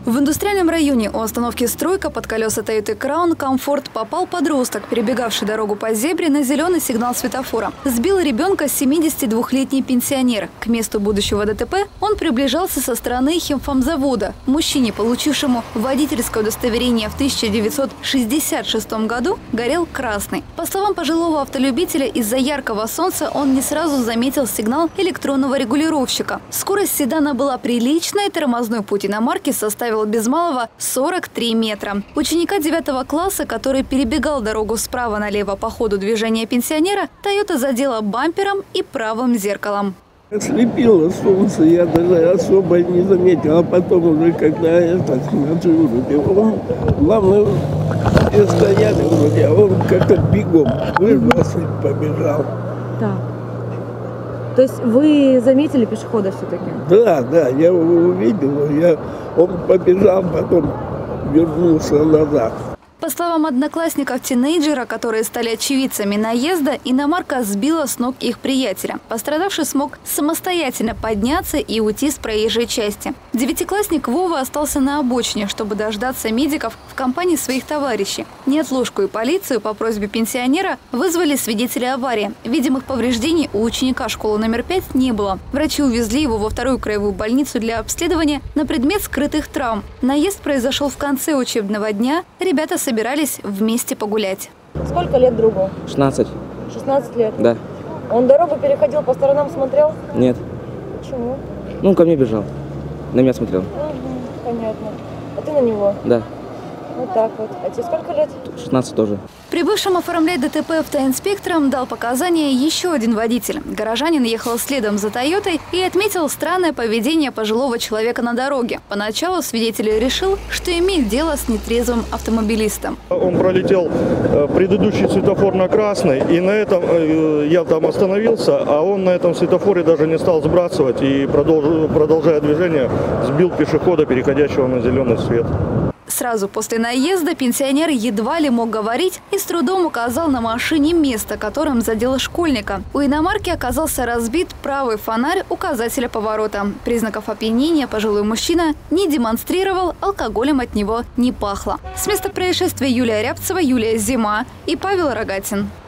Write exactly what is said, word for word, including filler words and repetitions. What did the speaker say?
В индустриальном районе у остановки «Стройка» под колеса Toyota Crown Comfort попал подросток, перебегавший дорогу по зебре на зеленый сигнал светофора. Сбил ребенка семидесятидвухлетний пенсионер. К месту будущего ДТП он приближался со стороны химфамзавода. Мужчине, получившему водительское удостоверение в тысяча девятьсот шестьдесят шестом году, горел красный. По словам пожилого автолюбителя, из-за яркого солнца он не сразу заметил сигнал электронного регулировщика. Скорость седана была приличной, тормозной путь иномарки составил без малого сорок три метра. Ученика девятого класса, который перебегал дорогу справа налево по ходу движения пенсионера, Toyota задела бампером и правым зеркалом. Ослепило солнце, я даже особо не заметил, а потом уже, когда это смотрю, он, главное, все стояли вроде, а он как-то бегом вырвался и побежал. Так. То есть вы заметили пешехода все-таки? Да, да, я его увидел, я, он побежал, потом вернулся назад. По словам одноклассников тинейджера, которые стали очевидцами наезда, иномарка сбила с ног их приятеля. Пострадавший смог самостоятельно подняться и уйти с проезжей части. Девятиклассник Вова остался на обочине, чтобы дождаться медиков в компании своих товарищей. Неотложку и полицию по просьбе пенсионера вызвали свидетели аварии. Видимых повреждений у ученика школы номер пять не было. Врачи увезли его во вторую краевую больницу для обследования на предмет скрытых травм. Наезд произошел в конце учебного дня. Ребята собирались вместе погулять. Сколько лет другу? шестнадцать. шестнадцать лет? Да. Он дорогу переходил, по сторонам смотрел? Нет. Почему? Ну, он ко мне бежал. На меня смотрел. Угу, понятно. А ты на него? Да. Вот так вот. А тебе сколько лет? шестнадцать тоже. Прибывшим оформлять ДТП автоинспекторам дал показания еще один водитель. Горожанин ехал следом за «Тойотой» и отметил странное поведение пожилого человека на дороге. Поначалу свидетель решил, что имеет дело с нетрезвым автомобилистом. Он пролетел предыдущий светофор на красный, и на этом я там остановился, а он на этом светофоре даже не стал сбрасывать и, продолжая движение, сбил пешехода, переходящего на зеленый свет. Сразу после наезда пенсионер едва ли мог говорить и с трудом указал на машине место, которым задел школьника. У иномарки оказался разбит правый фонарь указателя поворота. Признаков опьянения пожилой мужчина не демонстрировал, алкоголем от него не пахло. С места происшествия Юлия Рябцева, Юлия Зима и Павел Рогатин.